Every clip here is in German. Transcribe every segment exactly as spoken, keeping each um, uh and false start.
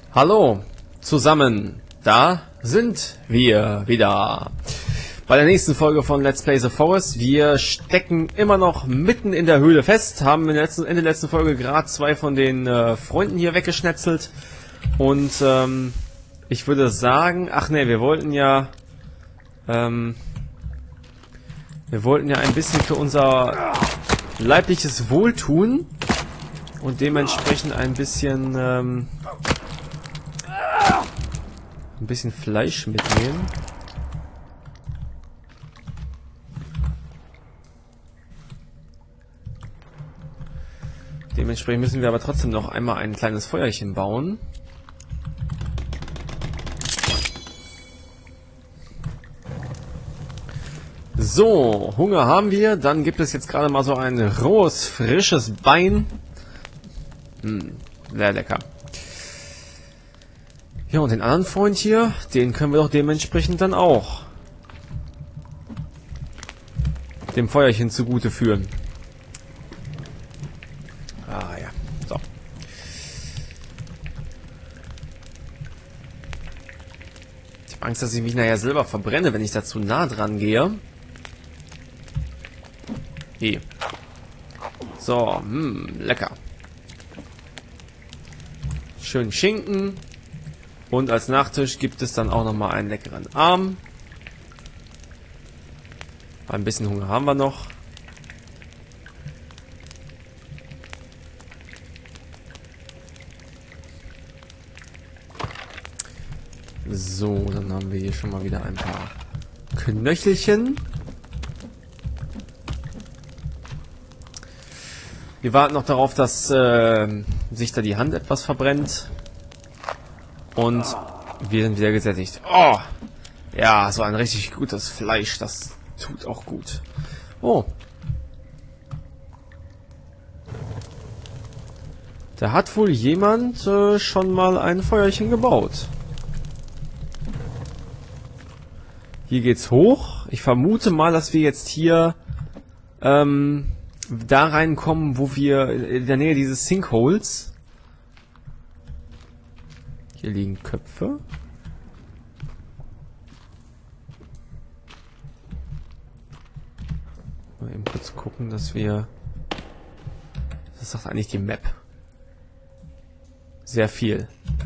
Hallo zusammen, da sind wir wieder bei der nächsten Folge von Let's Play The Forest. Wir stecken immer noch mitten in der Höhle fest, haben in der letzten, Ende der letzten Folge gerade zwei von den äh, Freunden hier weggeschnetzelt und ähm, ich würde sagen, ach ne, wir wollten ja ähm, wir wollten ja ein bisschen für unser leibliches Wohl tun und dementsprechend ein bisschen ähm, ein bisschen Fleisch mitnehmen. Dementsprechend müssen wir aber trotzdem noch einmal ein kleines Feuerchen bauen. So, Hunger haben wir. Dann gibt es jetzt gerade mal so ein rohes, frisches Bein. Hm, sehr lecker. Ja, und den anderen Freund hier, den können wir doch dementsprechend dann auch dem Feuerchen zugute führen. Ah ja, so. Ich habe Angst, dass ich mich nachher selber verbrenne, wenn ich da zu nah dran gehe. Hier. So, hm, lecker. Schön Schinken. Und als Nachtisch gibt es dann auch noch mal einen leckeren Arm. Ein bisschen Hunger haben wir noch. So, dann haben wir hier schon mal wieder ein paar Knöchelchen. Wir warten noch darauf, dass äh, sich da die Hand etwas verbrennt. Und wir sind wieder gesättigt. Oh! Ja, so ein richtig gutes Fleisch, das tut auch gut. Oh. Da hat wohl jemand äh, schon mal ein Feuerchen gebaut. Hier geht's hoch. Ich vermute mal, dass wir jetzt hier ähm, da reinkommen, wo wir in der Nähe dieses Sinkholes. Hier liegen Köpfe. Mal eben kurz gucken, dass wir... Das sagt eigentlich die Map. Sehr viel.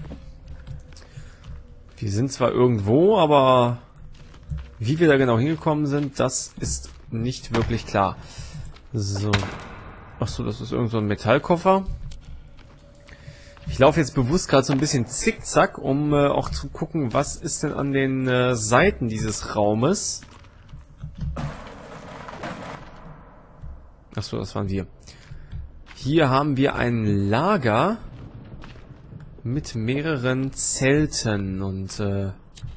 Wir sind zwar irgendwo, aber wie wir da genau hingekommen sind, das ist nicht wirklich klar. So. Achso, das ist irgend so ein Metallkoffer. Ich laufe jetzt bewusst gerade so ein bisschen zickzack, um äh, auch zu gucken, was ist denn an den äh, Seiten dieses Raumes. Achso, das waren wir. Hier haben wir ein Lager mit mehreren Zelten und äh,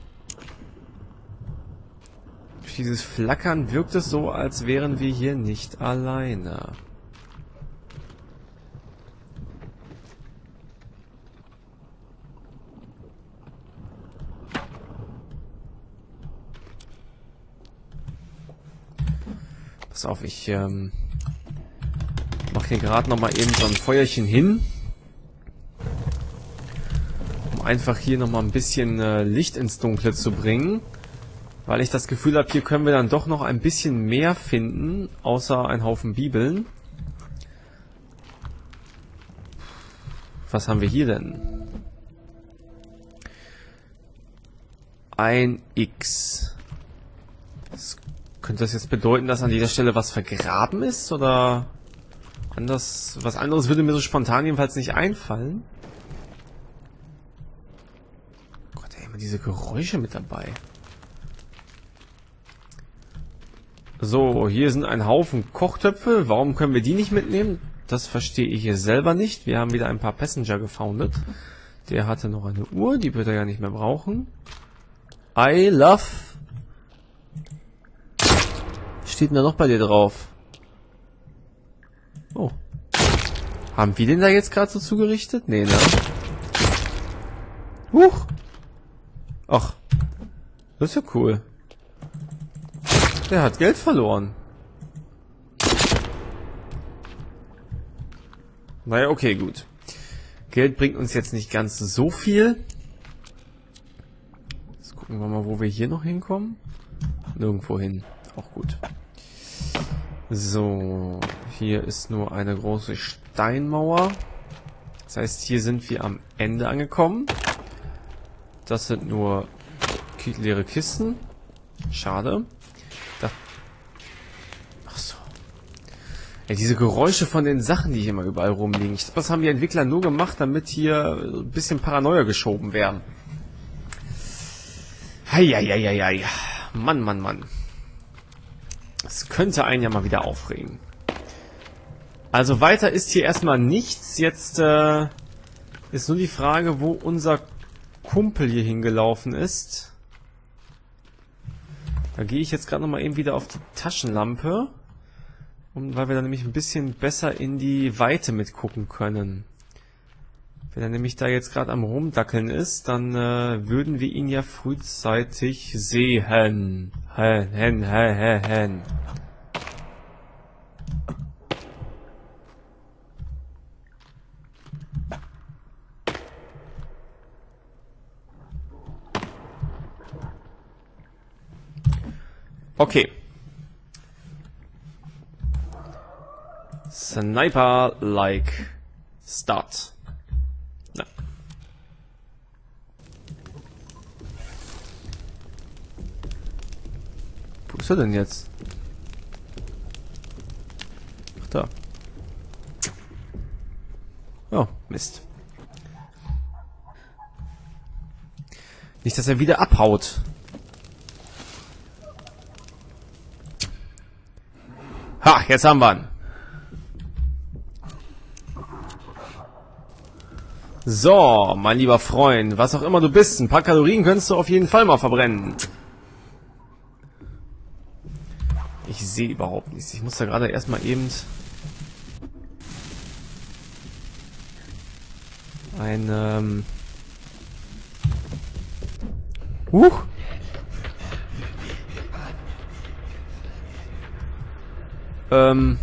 durch dieses Flackern wirkt es so, als wären wir hier nicht alleine. Pass auf, ich ähm, mache hier gerade noch mal eben so ein Feuerchen hin, um einfach hier noch mal ein bisschen äh, Licht ins Dunkle zu bringen, weil ich das Gefühl habe, hier können wir dann doch noch ein bisschen mehr finden, außer ein Haufen Bibeln. Was haben wir hier denn? Ein X. Das Könnte das jetzt bedeuten, dass an dieser Stelle was vergraben ist? Oder anders, was anderes würde mir so spontan jedenfalls nicht einfallen. Gott, ey, immer diese Geräusche mit dabei. So, hier sind ein Haufen Kochtöpfe. Warum können wir die nicht mitnehmen? Das verstehe ich hier selber nicht. Wir haben wieder ein paar Passenger gefoundet. Der hatte noch eine Uhr, die wird er ja nicht mehr brauchen. I love... Steht denn da noch bei dir drauf? Oh. Haben wir den da jetzt gerade so zugerichtet? Nee, ne? Huch. Ach. Das ist ja cool. Der hat Geld verloren. Naja, okay, gut. Geld bringt uns jetzt nicht ganz so viel. Jetzt gucken wir mal, wo wir hier noch hinkommen. Nirgendwo hin. Auch gut. So, hier ist nur eine große Steinmauer. Das heißt, hier sind wir am Ende angekommen. Das sind nur leere Kisten. Schade. Da. Ach so. Ja, diese Geräusche von den Sachen, die hier immer überall rumliegen. Ich glaube, das haben die Entwickler nur gemacht, damit hier ein bisschen Paranoia geschoben werden. Heieieiei. Mann, Mann, Mann. Das könnte einen ja mal wieder aufregen. Also weiter ist hier erstmal nichts. Jetzt äh, ist nur die Frage, wo unser Kumpel hier hingelaufen ist. Da gehe ich jetzt gerade nochmal eben wieder auf die Taschenlampe. Und weil wir dann nämlich ein bisschen besser in die Weite mitgucken können. Wenn er nämlich da jetzt gerade am Rumdackeln ist, dann äh, würden wir ihn ja frühzeitig sehen. Hen, hen, hen, hen, hen. Okay. Sniper-like start. Na. Wo ist er denn jetzt? Ach da. Oh, Mist. Nicht, dass er wieder abhaut. Ha, jetzt haben wir ihn. So, mein lieber Freund, was auch immer du bist, ein paar Kalorien könntest du auf jeden Fall mal verbrennen. Ich sehe überhaupt nichts. Ich muss da gerade erstmal eben ein ähm Huch. Ähm.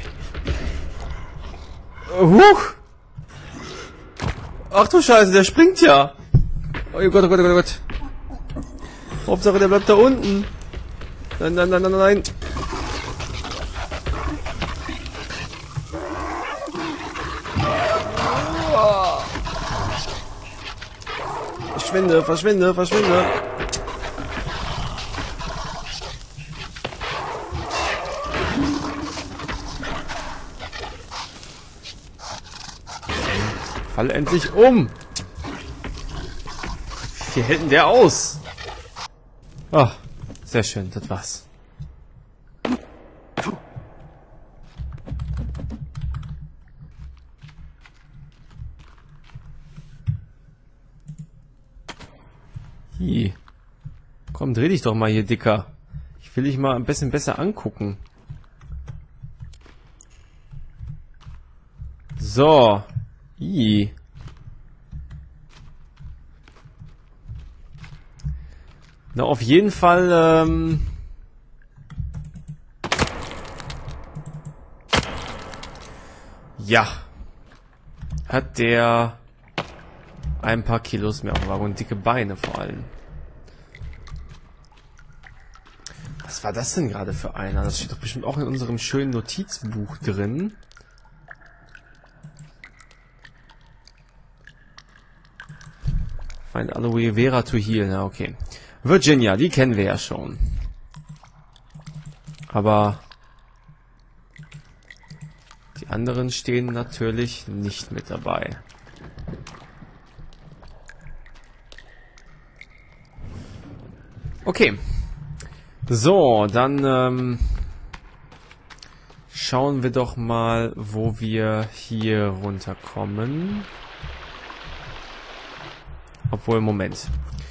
Huch. Ach du Scheiße, der springt ja. Oh Gott, oh Gott, oh Gott, oh Gott. Hauptsache, der bleibt da unten. Nein, nein, nein, nein, nein. Verschwinde, verschwinde, verschwinde. Fall endlich um! Wie hält denn der aus? Ah, sehr schön, das war's. Hi. Komm, dreh dich doch mal hier, Dicker. Ich will dich mal ein bisschen besser angucken. So. I. Na, auf jeden Fall, ähm ja, hat der ein paar Kilos mehr auf dem Wagen und dicke Beine vor allem. Was war das denn gerade für einer? Das steht doch bestimmt auch in unserem schönen Notizbuch drin. Find Aloe Vera to heal. Na, okay. Virginia, die kennen wir ja schon. Aber die anderen stehen natürlich nicht mit dabei. Okay. So, dann ähm, schauen wir doch mal, wo wir hier runterkommen. Obwohl, Moment.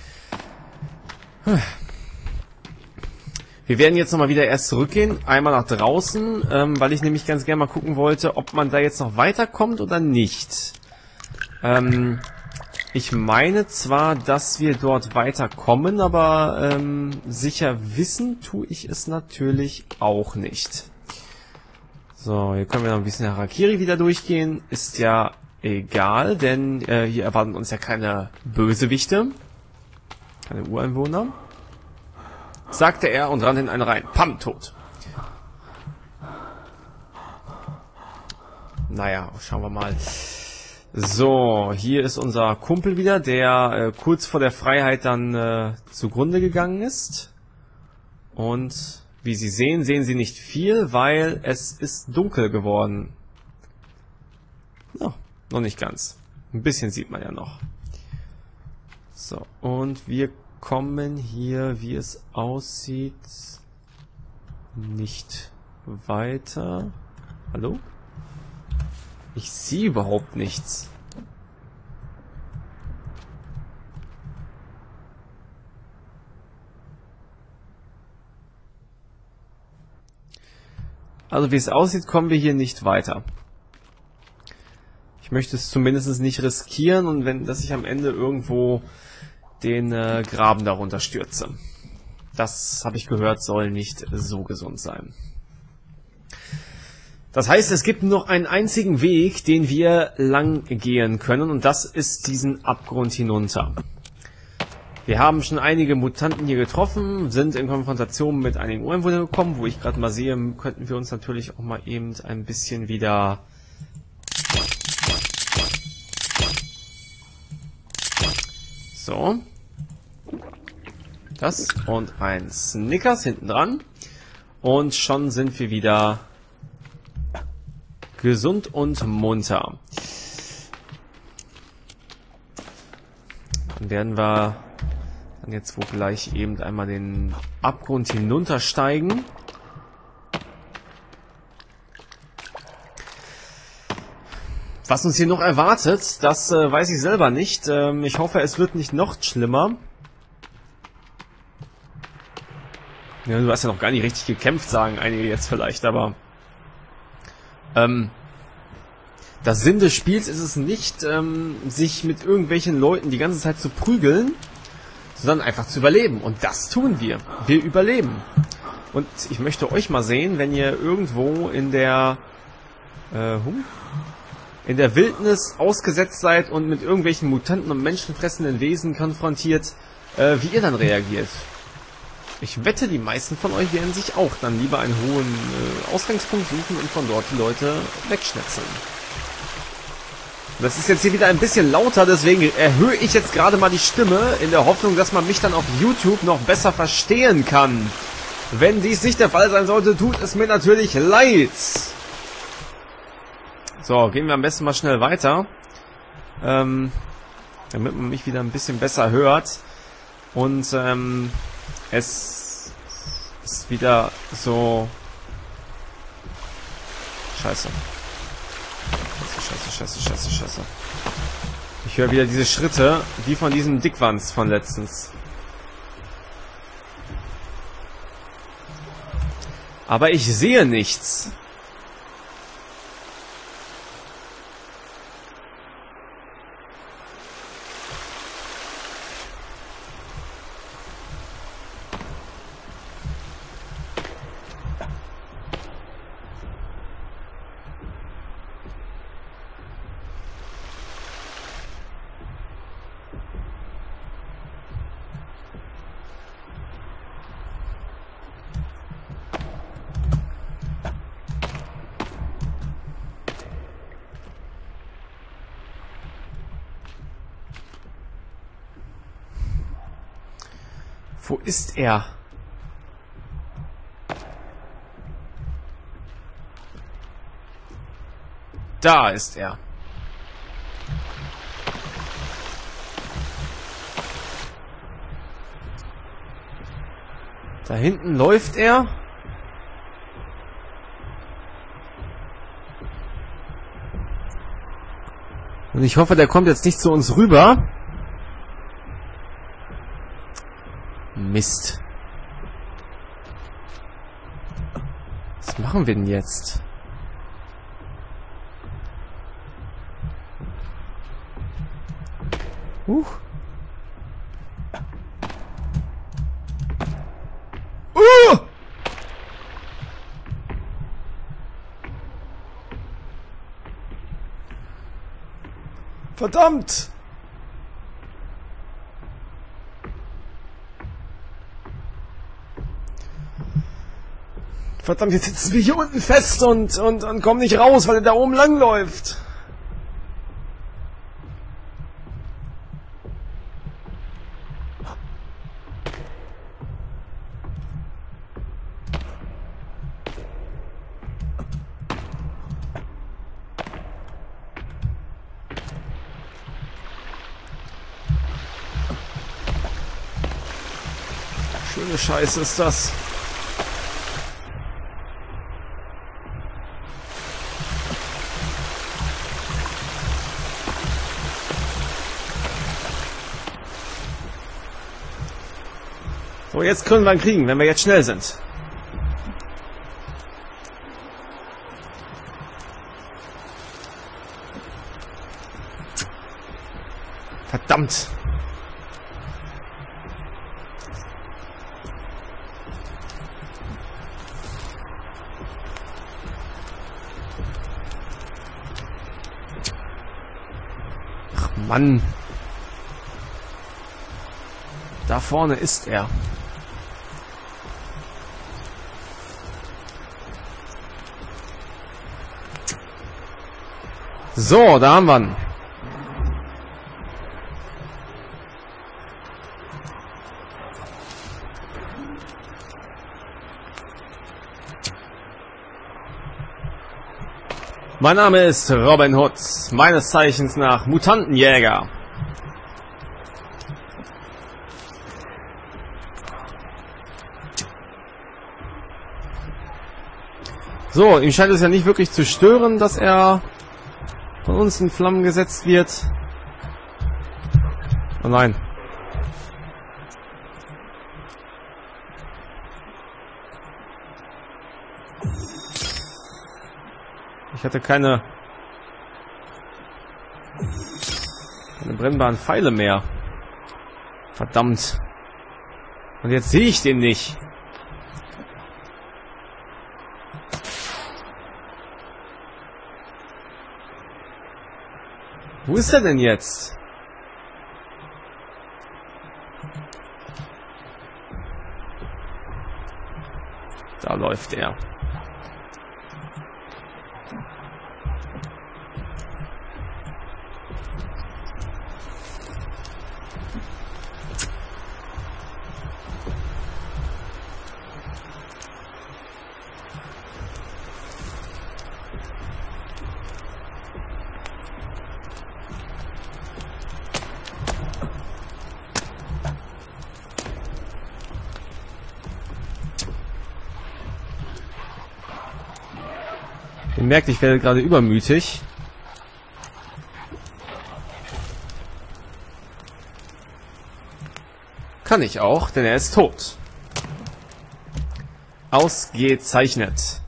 Wir werden jetzt nochmal wieder erst zurückgehen. Einmal nach draußen, ähm, weil ich nämlich ganz gerne mal gucken wollte, ob man da jetzt noch weiterkommt oder nicht. Ähm, ich meine zwar, dass wir dort weiterkommen, aber ähm, sicher wissen tue ich es natürlich auch nicht. So, hier können wir noch ein bisschen Harakiri wieder durchgehen. Ist ja egal, denn äh, hier erwarten uns ja keine Bösewichte. Keine Ureinwohner. Sagte er und rannte in einen rein. Pam, tot. Naja, schauen wir mal. So, hier ist unser Kumpel wieder, der äh, kurz vor der Freiheit dann äh, zugrunde gegangen ist. Und wie Sie sehen, sehen Sie nicht viel, weil es ist dunkel geworden. Ja, noch nicht ganz. Ein bisschen sieht man ja noch. So, und wir kommen hier, wie es aussieht, nicht weiter. Hallo? Ich sehe überhaupt nichts. Also wie es aussieht, kommen wir hier nicht weiter. Ich möchte es zumindest nicht riskieren und wenn, dass ich am Ende irgendwo den äh, Graben darunter stürze. Das, habe ich gehört, soll nicht so gesund sein. Das heißt, es gibt noch einen einzigen Weg, den wir lang gehen können und das ist diesen Abgrund hinunter. Wir haben schon einige Mutanten hier getroffen, sind in Konfrontation mit einigen Ureinwohnern gekommen, wo ich gerade mal sehe, könnten wir uns natürlich auch mal eben ein bisschen wieder so. Das und ein Snickers hinten dran. Und schon sind wir wieder gesund und munter. Dann werden wir dann jetzt wohl gleich eben einmal den Abgrund hinuntersteigen. Was uns hier noch erwartet, das äh, weiß ich selber nicht. Ähm, ich hoffe, es wird nicht noch schlimmer. Ja, du hast ja noch gar nicht richtig gekämpft, sagen einige jetzt vielleicht, aber ähm, das Sinn des Spiels ist es nicht, ähm, sich mit irgendwelchen Leuten die ganze Zeit zu prügeln, sondern einfach zu überleben. Und das tun wir. Wir überleben. Und ich möchte euch mal sehen, wenn ihr irgendwo in der äh, in der Wildnis ausgesetzt seid und mit irgendwelchen Mutanten und menschenfressenden Wesen konfrontiert, äh, wie ihr dann reagiert. Ich wette, die meisten von euch werden sich auch dann lieber einen hohen äh, Ausgangspunkt suchen und von dort die Leute wegschnetzeln. Das ist jetzt hier wieder ein bisschen lauter, deswegen erhöhe ich jetzt gerade mal die Stimme, in der Hoffnung, dass man mich dann auf YouTube noch besser verstehen kann. Wenn dies nicht der Fall sein sollte, tut es mir natürlich leid. So, gehen wir am besten mal schnell weiter, ähm, damit man mich wieder ein bisschen besser hört. Und ähm, es ist wieder so... Scheiße. Scheiße, scheiße, scheiße, scheiße. Ich höre wieder diese Schritte, wie von diesem Dickwanz von letztens. Aber ich sehe nichts. Wo ist er? Da ist er. Da hinten läuft er. Und ich hoffe, der kommt jetzt nicht zu uns rüber. Mist. Was machen wir denn jetzt? Huch. Uh! Verdammt! Verdammt, jetzt sitzen wir hier unten fest und, und, und kommen nicht raus, weil er da oben langläuft. Schöne Scheiße ist das. So, jetzt können wir ihn kriegen, wenn wir jetzt schnell sind. Verdammt! Ach Mann! Da vorne ist er. So, da haben wir ihn. Mein Name ist Robin Hood, meines Zeichens nach Mutantenjäger. So, ihm scheint es ja nicht wirklich zu stören, dass er von uns in Flammen gesetzt wird. Oh nein. Ich hatte keine, keine brennbaren Pfeile mehr. Verdammt. Und jetzt sehe ich den nicht. Wo ist er denn jetzt? Da läuft er. Ihr merkt, ich werde gerade übermütig. Kann ich auch, denn er ist tot. Ausgezeichnet.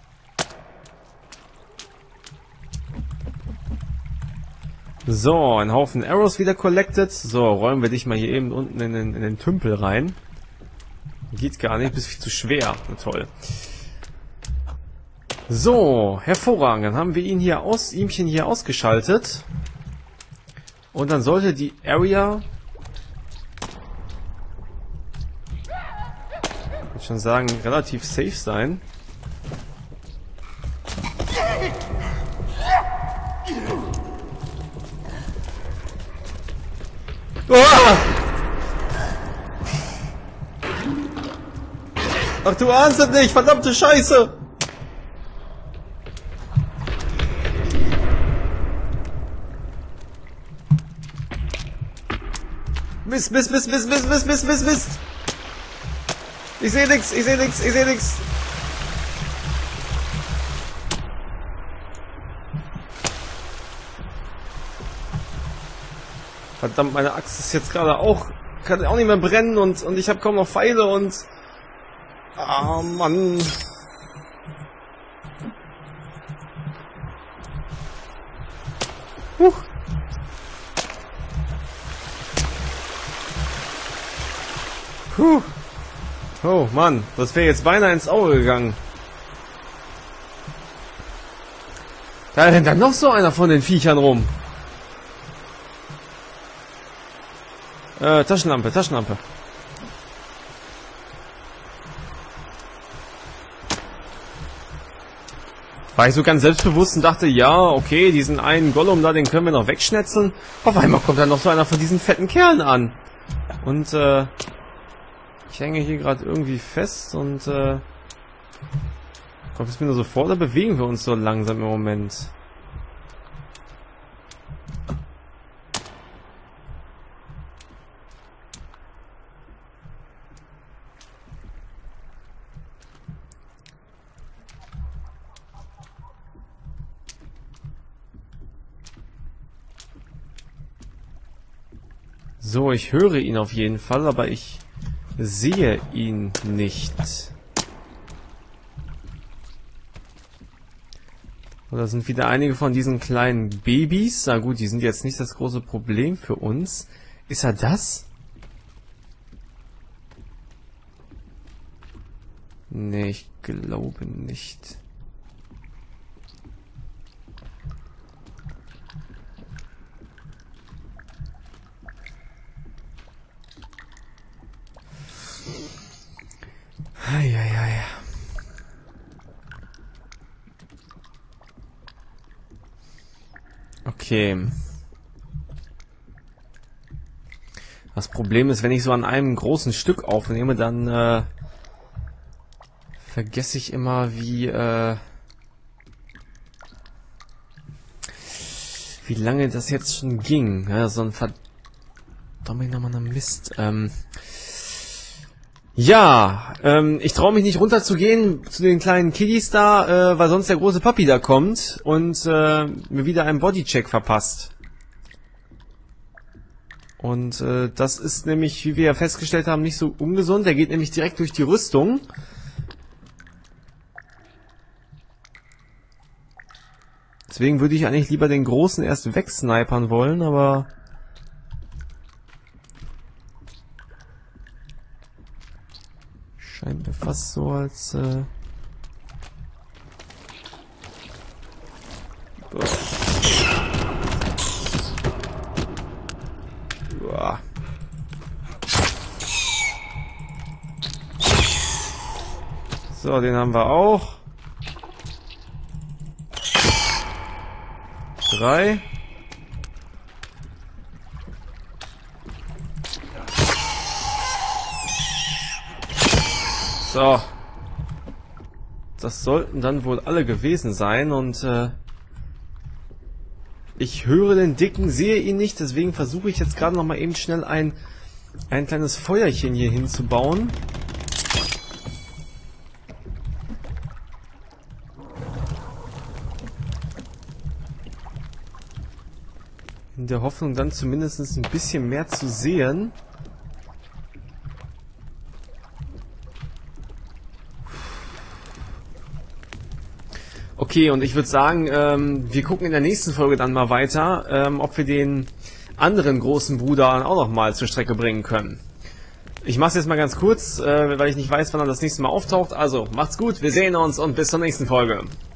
So, ein Haufen Arrows wieder collected. So, räumen wir dich mal hier eben unten in den, in den Tümpel rein. Geht gar nicht, bist viel zu schwer. Na toll. So, hervorragend. Dann haben wir ihn hier aus, ihmchen hier ausgeschaltet. Und dann sollte die Area, ich würde schon sagen, relativ safe sein. Oh! Ach, du ahnst es nicht, verdammte Scheiße! Mist, Mist, Mist, Mist, Mist, Mist, Mist, Mist, Mist. Ich sehe nix, ich sehe nix, ich sehe nix. Verdammt, meine Axt ist jetzt gerade auch, kann auch nicht mehr brennen und, und ich habe kaum noch Pfeile und... Ah, Mann. Huch. Puh. Oh Mann, das wäre jetzt beinahe ins Auge gegangen. Da rennt dann noch so einer von den Viechern rum. Äh, Taschenlampe, Taschenlampe. War ich so ganz selbstbewusst und dachte, ja, okay, diesen einen Gollum da, den können wir noch wegschnetzeln. Auf einmal kommt dann noch so einer von diesen fetten Kerlen an. Und, äh, ich hänge hier gerade irgendwie fest und, äh, kommt es mir nur so vor, oder bewegen wir uns so langsam im Moment? So, ich höre ihn auf jeden Fall, aber ich sehe ihn nicht. Oder sind wieder einige von diesen kleinen Babys? Na gut, die sind jetzt nicht das große Problem für uns. Ist er das? Nee, ich glaube nicht. Eieiei. Okay. Das Problem ist, wenn ich so an einem großen Stück aufnehme, dann äh, vergesse ich immer, wie äh, wie lange das jetzt schon ging. Ja, so ein verdammter Mist. Ähm, Ja, ähm, ich traue mich nicht runterzugehen zu den kleinen Kiddies da, äh, weil sonst der große Papi da kommt und äh, mir wieder einen Bodycheck verpasst. Und äh, das ist nämlich, wie wir ja festgestellt haben, nicht so ungesund. Der geht nämlich direkt durch die Rüstung. Deswegen würde ich eigentlich lieber den Großen erst wegsnipern wollen, aber... Scheint mir fast so, als... Äh Uah. So, den haben wir auch. Drei. So. Das sollten dann wohl alle gewesen sein und äh, ich höre den Dicken, sehe ihn nicht, deswegen versuche ich jetzt gerade noch mal eben schnell ein, ein kleines Feuerchen hier hinzubauen. In der Hoffnung dann zumindest ein bisschen mehr zu sehen. Okay, und ich würde sagen, ähm, wir gucken in der nächsten Folge dann mal weiter, ähm, ob wir den anderen großen Bruder auch noch mal zur Strecke bringen können. Ich mache es jetzt mal ganz kurz, äh, weil ich nicht weiß, wann er das nächste Mal auftaucht. Also, macht's gut, wir sehen uns und bis zur nächsten Folge.